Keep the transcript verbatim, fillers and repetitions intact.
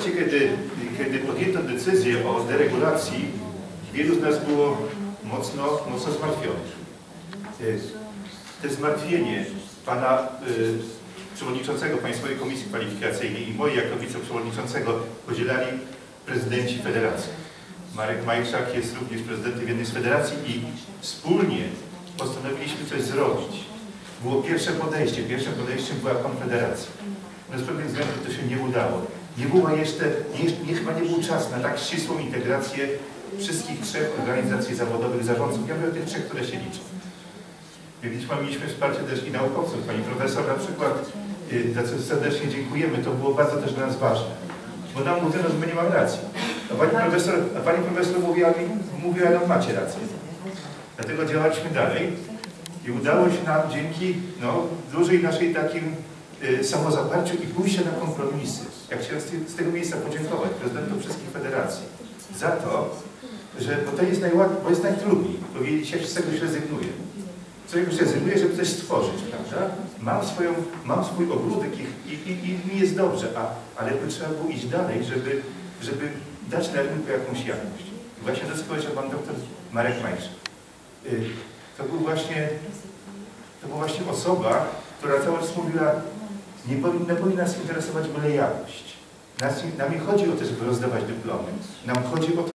momencie, kiedy, kiedy podjęto decyzję o deregulacji, wielu z nas było mocno, mocno zmartwionych. To zmartwienie pana y, przewodniczącego Państwowej Komisji Kwalifikacyjnej i moje jako wiceprzewodniczącego podzielali prezydenci federacji. Marek Majczak jest również prezydentem jednej z federacji i wspólnie postanowiliśmy coś zrobić. Było pierwsze podejście. Pierwszym podejściem była konfederacja. No z pewnych względów to się nie udało. Nie było jeszcze, nie, nie, chyba nie był czas na tak ścisłą integrację wszystkich trzech organizacji zawodowych zarządców. Ja mówię o tych trzech, które się liczą. Mieliśmy wsparcie też i naukowców. Pani profesor na przykład, za co serdecznie dziękujemy, to było bardzo też dla nas ważne. Bo nam mówiono, że my nie mamy racji. A pani profesor, a pani profesor mówiła, mówiła, no macie rację. Dlatego działaliśmy dalej i udało się nam dzięki no, dużej naszej takim y, samozaparciu i pójście na kompromisy. Ja chciałem z, z tego miejsca podziękować prezydentom wszystkich federacji za to, że bo to jest najłatwiej, bo jest najtrudniej powiedzieć, jak z czegoś rezygnuję. Co jakoś rezygnuję, żeby coś stworzyć, prawda? Mam, swoją, mam swój ogródek i, i, i, i mi jest dobrze, a, ale by trzeba było iść dalej, żeby, żeby dać na rynku jakąś jakość. I właśnie to, co powiedział pan doktor Marek Majczak. To był właśnie, to była właśnie osoba, która cały czas mówiła, nie powinna, powinna nas interesować byle jakość. Nas, nam nie chodzi o to, żeby rozdawać dyplomy. Nam chodzi o to,